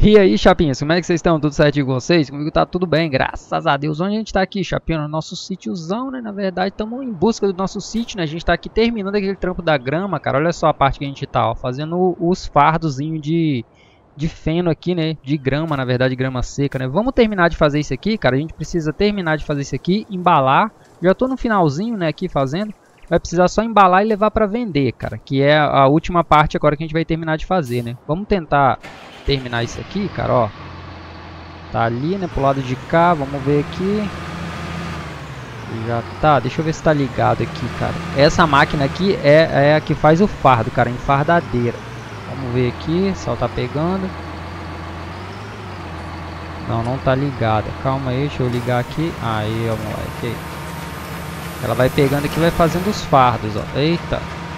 E aí, chapinhas, como é que vocês estão? Tudo certo com vocês? Comigo tá tudo bem, graças a Deus. Onde a gente tá aqui, chapinha? No nosso sítiozão, né? Na verdade, estamos em busca do nosso sítio, né? A gente tá aqui terminando aquele trampo da grama, cara. Olha só a parte que a gente tá, ó. Fazendo os fardozinhos de feno aqui, né? De grama, na verdade, grama seca, né? Vamos terminar de fazer isso aqui, cara. A gente precisa terminar de fazer isso aqui, embalar. Já tô no finalzinho, né? Aqui fazendo. Vai precisar só embalar e levar pra vender, cara. Que é a última parte agora que a gente vai terminar de fazer, né? Vamos tentar terminar isso aqui, cara, ó. Tá ali, né, pro lado de cá, vamos ver aqui. Já tá, deixa eu ver se tá ligado aqui, cara. Essa máquina aqui é a que faz o fardo, cara, enfardadeira. Vamos ver aqui, se ela tá pegando. Não, não tá ligada. Calma aí, deixa eu ligar aqui. Aí, ó, moleque. Ela vai pegando aqui e vai fazendo os fardos, ó. Eita.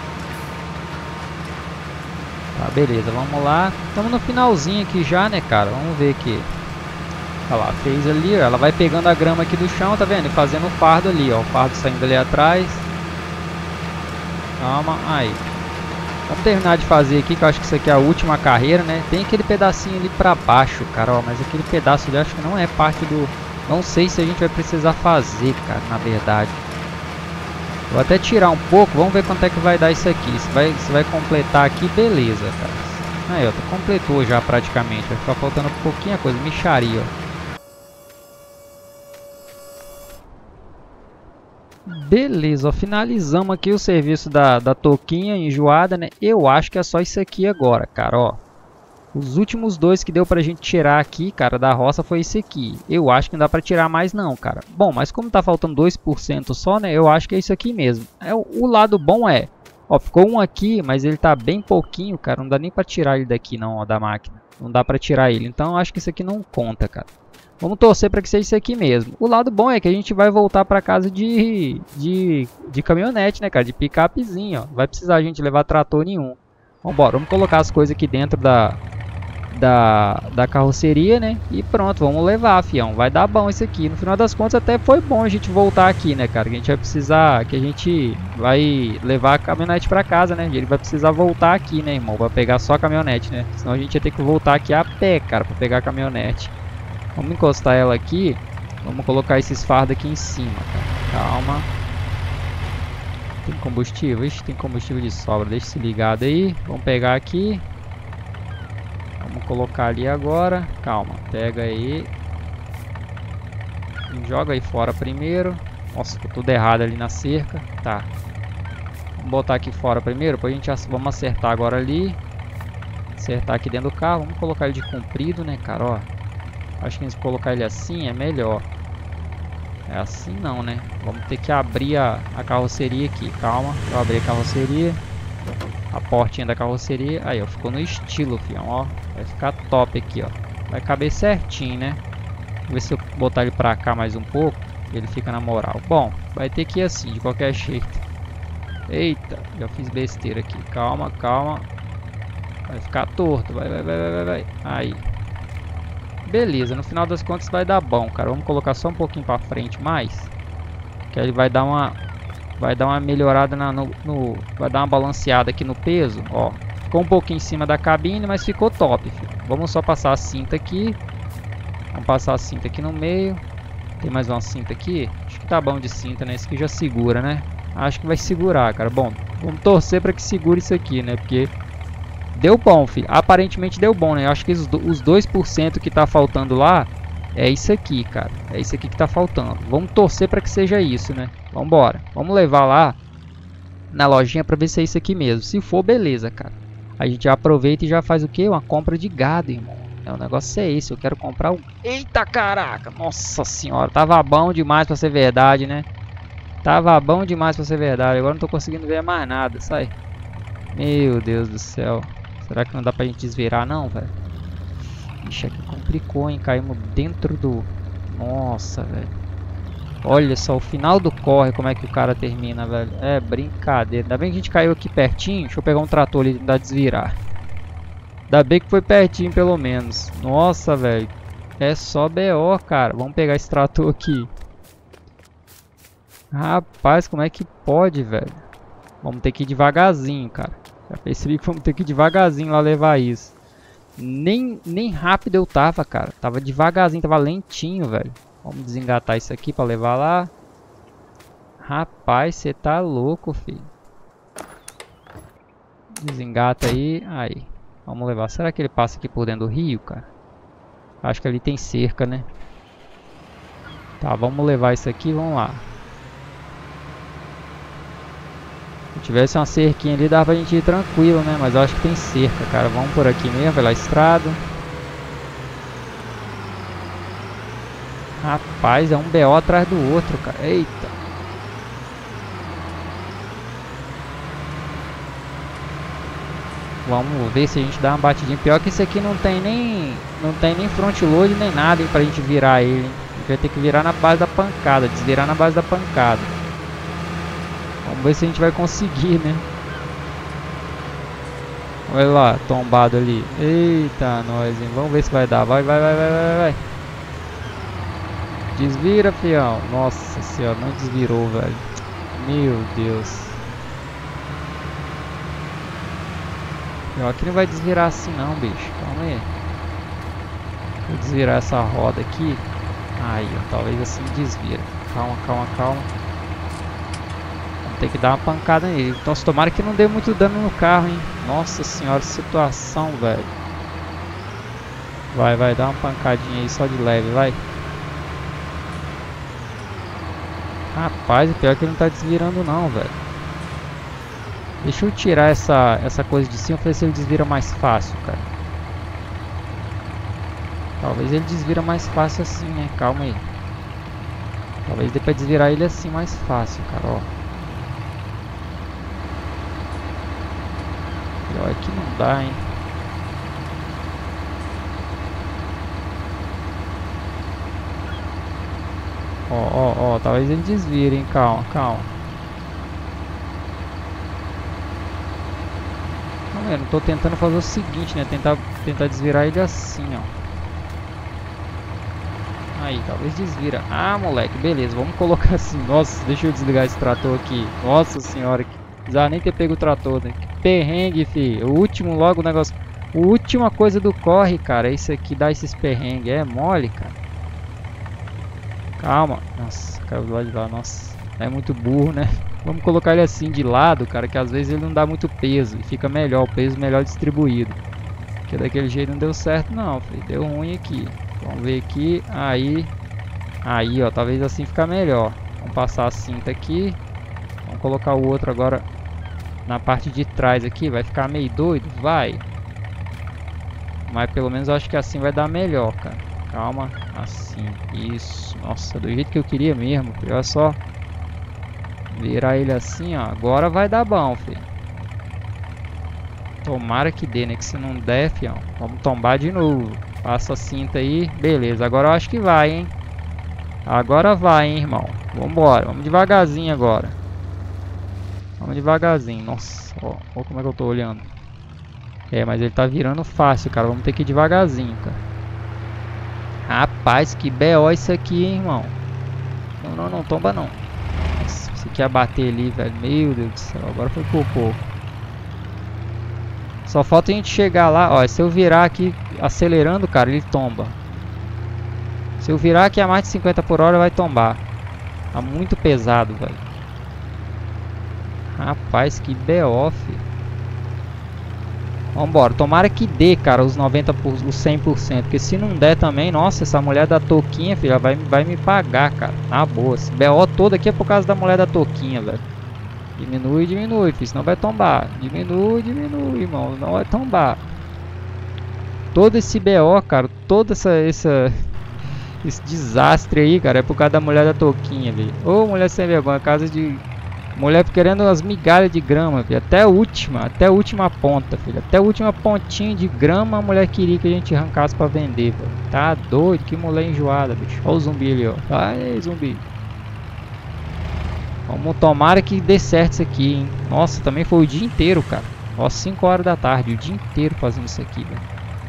Tá, beleza, vamos lá. Estamos no finalzinho aqui já, né, cara? Vamos ver aqui. Olha lá, fez ali, ó. Ela vai pegando a grama aqui do chão, tá vendo? E fazendo o fardo ali, ó. O fardo saindo ali atrás. Calma, aí. Vamos terminar de fazer aqui, que eu acho que isso aqui é a última carreira, né? Tem aquele pedacinho ali pra baixo, cara, ó. Mas aquele pedaço ali, acho que não é parte do... Não sei se a gente vai precisar fazer, cara, na verdade. Vou até tirar um pouco, vamos ver quanto é que vai dar isso aqui. Se vai completar aqui, beleza, cara. Aí, ó, completou já praticamente. Vai ficar faltando um pouquinho a coisa, mixaria, ó. Beleza, ó, finalizamos aqui o serviço da touquinha enjoada, né? Eu acho que é só isso aqui agora, cara, ó. Os últimos dois que deu pra gente tirar aqui, cara, da roça foi esse aqui. Eu acho que não dá pra tirar mais não, cara. Bom, mas como tá faltando 2% só, né? Eu acho que é isso aqui mesmo. O lado bom é... Ó, ficou um aqui, mas ele tá bem pouquinho, cara. Não dá nem pra tirar ele daqui, não, ó, da máquina. Não dá pra tirar ele. Então eu acho que isso aqui não conta, cara. Vamos torcer pra que seja isso aqui mesmo. O lado bom é que a gente vai voltar pra casa de caminhonete, né, cara? De picapezinho, ó. Não vai precisar a gente levar trator nenhum. Vambora, vamos colocar as coisas aqui dentro da carroceria, né? E pronto, vamos levar, fião. Vai dar bom isso aqui. No final das contas até foi bom a gente voltar aqui, né, cara? Que a gente vai precisar, que a gente vai levar a caminhonete pra casa, né? E ele vai precisar voltar aqui, né, irmão? Vai pegar só a caminhonete, né? Senão a gente ia ter que voltar aqui a pé, cara, pra pegar a caminhonete. Vamos encostar ela aqui. Vamos colocar esses fardos aqui em cima, cara. Calma. Tem combustível? Ixi, tem combustível de sobra. Deixa se ligado aí. Vamos pegar aqui. Vamos colocar ali agora. Calma, pega aí. Joga aí fora primeiro. Nossa, ficou tudo errado ali na cerca. Tá. Vamos botar aqui fora primeiro. Depois a gente vamos acertar agora ali. Acertar aqui dentro do carro. Vamos colocar ele de comprido, né, cara? Ó. Acho que se colocar ele assim é melhor. É assim não, né? Vamos ter que abrir a carroceria aqui. Calma, eu abri a carroceria. A portinha da carroceria. Aí, ó, ficou no estilo, fião, ó. Vai ficar top aqui, ó. Vai caber certinho, né? Vou ver se eu botar ele pra cá mais um pouco. Ele fica na moral. Bom, vai ter que ir assim, de qualquer jeito. Eita, já fiz besteira aqui. Calma, calma. Vai ficar torto. Vai. Aí. Beleza, no final das contas vai dar bom, cara. Vamos colocar só um pouquinho pra frente mais. Que aí ele vai dar uma... Vai dar uma melhorada vai dar uma balanceada aqui no peso, ó. Ficou um pouquinho em cima da cabine, mas ficou top, filho. Vamos só passar a cinta aqui. Vamos passar a cinta aqui no meio. Tem mais uma cinta aqui. Acho que tá bom de cinta, né? Esse aqui já segura, né? Acho que vai segurar, cara. Bom, vamos torcer pra que segure isso aqui, né? Porque deu bom, filho. Aparentemente deu bom, né? Eu acho que os 2% que tá faltando lá é isso aqui, cara. É isso aqui que tá faltando. Vamos torcer pra que seja isso, né? Vambora. Vamos levar lá na lojinha pra ver se é isso aqui mesmo. Se for, beleza, cara. A gente já aproveita e já faz o quê? Uma compra de gado, irmão. O negócio é esse. Eu quero comprar um... Eita, caraca! Nossa senhora. Tava bom demais pra ser verdade, né? Tava bom demais pra ser verdade. Agora não tô conseguindo ver mais nada. Sai. Meu Deus do céu. Será que não dá pra gente desvirar, não, velho? Ixi, aqui complicou, hein? Caímos dentro do... Nossa, velho. Olha só, o final do corre, como é que o cara termina, velho. É brincadeira. Ainda bem que a gente caiu aqui pertinho. Deixa eu pegar um trator ali e tentar desvirar. Ainda bem que foi pertinho, pelo menos. Nossa, velho. É só BO, cara. Vamos pegar esse trator aqui. Rapaz, como é que pode, velho? Vamos ter que ir devagarzinho, cara. Já percebi que vamos ter que ir devagarzinho lá levar isso. Nem rápido eu tava, cara. Tava devagarzinho, tava lentinho, velho. Vamos desengatar isso aqui pra levar lá. Rapaz, você tá louco, filho. Desengata aí. Aí. Vamos levar. Será que ele passa aqui por dentro do rio, cara? Acho que ali tem cerca, né? Tá, vamos levar isso aqui, vamos lá. Se tivesse uma cerquinha ali, dava pra gente ir tranquilo, né? Mas eu acho que tem cerca, cara. Vamos por aqui mesmo, pela estrada. Rapaz, é um BO atrás do outro, cara. Eita. Vamos ver se a gente dá uma batidinha. Pior que esse aqui não tem nem front load nem nada, hein, pra gente virar ele, hein? A gente vai ter que virar na base da pancada, desvirar na base da pancada. Vamos ver se a gente vai conseguir, né? Olha lá, tombado ali. Eita, nós, hein? Vamos ver se vai dar. Vai. Desvira, fião. Nossa senhora, não desvirou, velho. Meu Deus. Pior que não vai desvirar assim não, bicho. Calma aí. Vou desvirar essa roda aqui. Aí, ó. Talvez assim desvira. Calma. Vamos ter que dar uma pancada nele. Então, se tomara que não dê muito dano no carro, hein. Nossa senhora, situação, velho. Vai, dá uma pancadinha aí só de leve, vai. Rapaz, o pior é que ele não tá desvirando não, velho. Deixa eu tirar essa coisa de cima, pra ver se ele desvira mais fácil, cara. Talvez ele desvira mais fácil assim, né? Calma aí. Talvez dê pra desvirar ele assim mais fácil, cara, ó. Pior que não dá, hein. Ó, talvez ele desvire, hein. Calma. Eu não tô tentando fazer o seguinte, né? Tentar desvirar ele assim, ó. Aí, talvez desvira. Ah, moleque, beleza. Vamos colocar assim. Nossa, deixa eu desligar esse trator aqui. Nossa senhora, que precisava nem ter pego o trator, né? Que perrengue, fi. O último logo o negócio. A última coisa do corre, cara. É isso aqui, dá esses perrengues. É mole, cara. Calma. Nossa, caiu do lado de lá. Nossa, é muito burro, né? Vamos colocar ele assim de lado, cara, que às vezes ele não dá muito peso e fica melhor, o peso melhor distribuído. Porque daquele jeito não deu certo não, filho. Deu ruim aqui. Vamos ver aqui, aí, ó, talvez assim fica melhor. Vamos passar a cinta aqui. Vamos colocar o outro agora na parte de trás aqui, vai ficar meio doido, vai. Mas pelo menos eu acho que assim vai dar melhor, cara. Calma, assim, isso. Nossa, do jeito que eu queria mesmo, filho. Olha só. Virar ele assim, ó. Agora vai dar bom, filho. Tomara que dê, né? Que se não der, fião, vamos tombar de novo. Passa a cinta aí. Beleza, agora eu acho que vai, hein? Agora vai, hein, irmão. Vambora, vamos devagarzinho agora. Vamos devagarzinho. Nossa, ó como é que eu tô olhando. É, mas ele tá virando fácil, cara. Vamos ter que ir devagarzinho, cara. Rapaz, que BO isso aqui, hein, irmão. Não, tomba não. Nossa, você quer bater ali, velho. Meu Deus do céu, agora foi por pouco. Só falta a gente chegar lá, ó. Se eu virar aqui acelerando, cara, ele tomba. Se eu virar aqui a mais de 50 por hora, vai tombar. Tá muito pesado, velho. Rapaz, que BO, filho. Vambora, tomara que dê, cara, os 90%, os 100%. Porque se não der também, nossa, essa mulher da touquinha, filha, vai me pagar, cara. Na boa, esse BO todo aqui é por causa da mulher da touquinha, velho. Diminui, filho, senão vai tombar. Diminui, irmão, não vai tombar. Todo esse BO, cara, todo esse desastre aí, cara, é por causa da mulher da touquinha, velho. Ô, mulher sem vergonha, casa de... Mulher querendo as migalhas de grama, filho. Até a última ponta, filho. Até a última pontinha de grama a mulher queria que a gente arrancasse pra vender, velho. Tá doido, que mulher enjoada, bicho. Olha o zumbi ali, ó. Vai, zumbi. Vamos, tomara que dê certo isso aqui, hein. Nossa, também foi o dia inteiro, cara. Ó, 5 horas da tarde, o dia inteiro fazendo isso aqui, velho.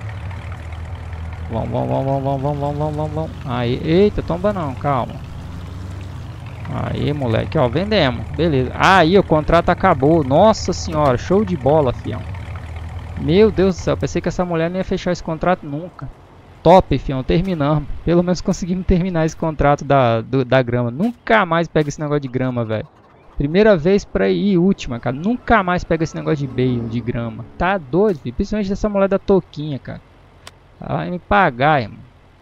Vamos. Aí, eita, tomba não, calma. Aí, moleque, ó, vendemos. Beleza. Aí, o contrato acabou. Nossa senhora, show de bola, fião. Meu Deus do céu, pensei que essa mulher não ia fechar esse contrato nunca. Top, fião, terminamos. Pelo menos conseguimos terminar esse contrato da grama. Nunca mais pega esse negócio de grama, velho. Primeira vez pra ir e última, cara. Nunca mais pega esse negócio de bale, de grama. Tá doido, filho. Principalmente dessa mulher da touquinha, cara. Ela vai me pagar, irmão.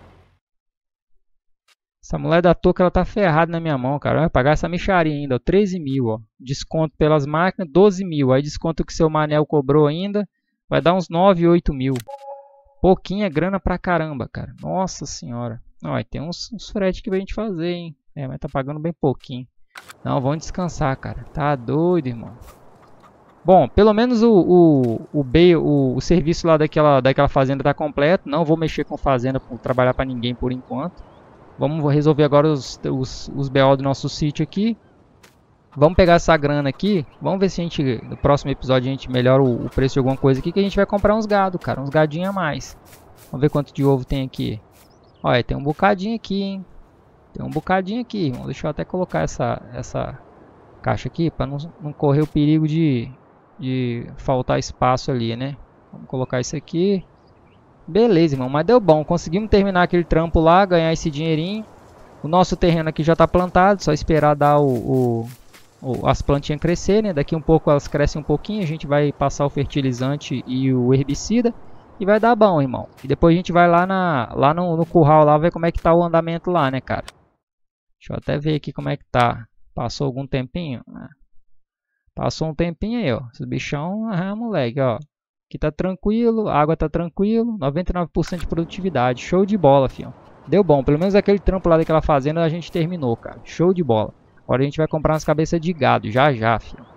Essa mulher da touca, ela tá ferrada na minha mão, cara. Vai pagar essa mixaria ainda, ó. 13 mil, ó. Desconto pelas máquinas, 12 mil. Aí desconto que seu Manel cobrou ainda. Vai dar uns 9, 8 mil. Pouquinha grana pra caramba, cara. Nossa senhora. Ó, tem uns frete que a gente fazer, hein. É, mas tá pagando bem pouquinho. Não, vamos descansar, cara. Tá doido, irmão. Bom, pelo menos o serviço lá daquela fazenda tá completo. Não vou mexer com fazenda, trabalhar pra ninguém por enquanto. Vamos resolver agora os BO do nosso sítio aqui. Vamos pegar essa grana aqui. Vamos ver se a gente, no próximo episódio, a gente melhora o preço de alguma coisa aqui. Que a gente vai comprar uns gado, cara. Uns gadinhos a mais. Vamos ver quanto de ovo tem aqui. Olha, tem um bocadinho aqui, hein. Tem um bocadinho aqui, irmão. Deixa eu até colocar essa caixa aqui para não correr o perigo de faltar espaço ali, né? Vamos colocar isso aqui. Beleza, irmão. Mas deu bom. Conseguimos terminar aquele trampo lá, ganhar esse dinheirinho. O nosso terreno aqui já está plantado. Só esperar dar as plantinhas crescer, né? Daqui um pouco elas crescem um pouquinho. A gente vai passar o fertilizante e o herbicida. E vai dar bom, irmão. E depois a gente vai lá no curral lá ver como é que tá o andamento lá, né, cara? Deixa eu até ver aqui como é que tá. Passou algum tempinho? Passou um tempinho aí, ó. Esse bichão, moleque, ó. Aqui tá tranquilo, a água tá tranquilo. 99% de produtividade. Show de bola, fião. Deu bom. Pelo menos aquele trampo lá daquela fazenda a gente terminou, cara. Show de bola. Agora a gente vai comprar umas cabeças de gado. Já, fião.